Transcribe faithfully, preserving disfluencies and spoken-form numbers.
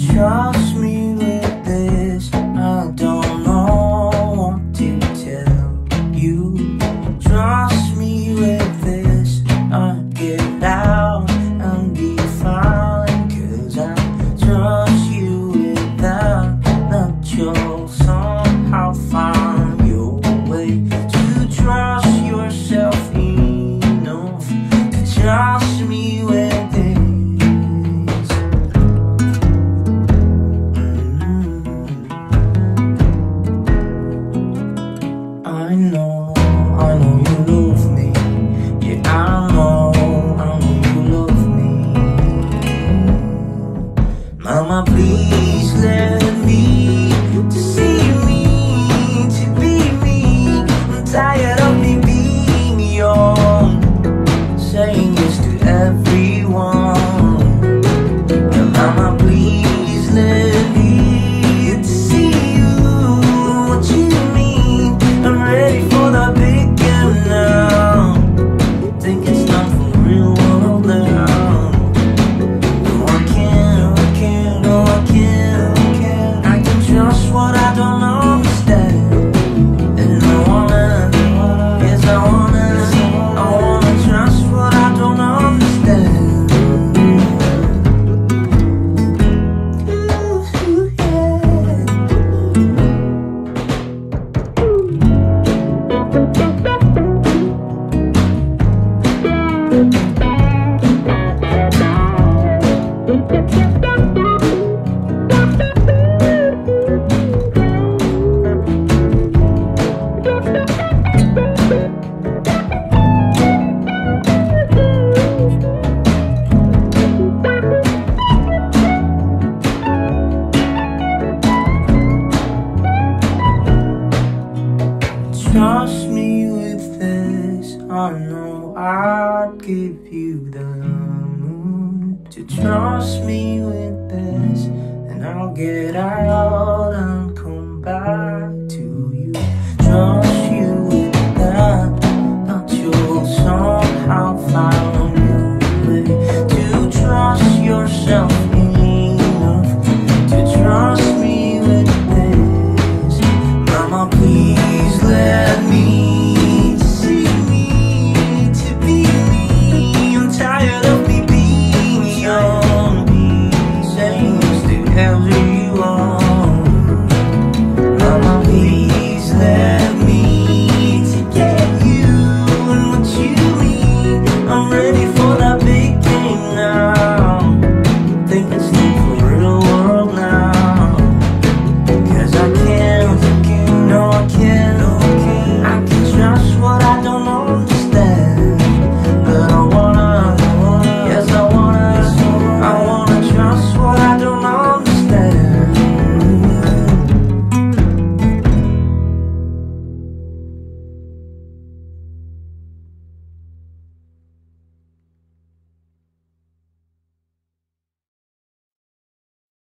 trust me with this. I don't know what to tell you. Trust me with this. I'll get out and be fine, 'cause I trust you with that. That you'll somehow find your way to trust yourself enough to trust me with this. I know, I know you love me. Yeah, I know, I know you love me. Mama, please let me to see me, to be me. I'm tired of me being young, saying yes to everyone. Yeah, Mama, please let me to see you, what you mean. I'm ready for the big game now. Think it's time for the real world now. No, I can't, I can't, no, I can't, I can't. I can trust what I don't understand. And I wanna, yes I wanna, I wanna trust what I don't understand. Ooh, yeah. Trust me with this. I know I'd give you the moon to trust me with this, and I'll get out and come back to you. Trust you with that, that you'll somehow find your way to trust yourself enough to trust me with this. Mama, please let me see me, to be me. I'm tired of me being young, saying yes to everyone.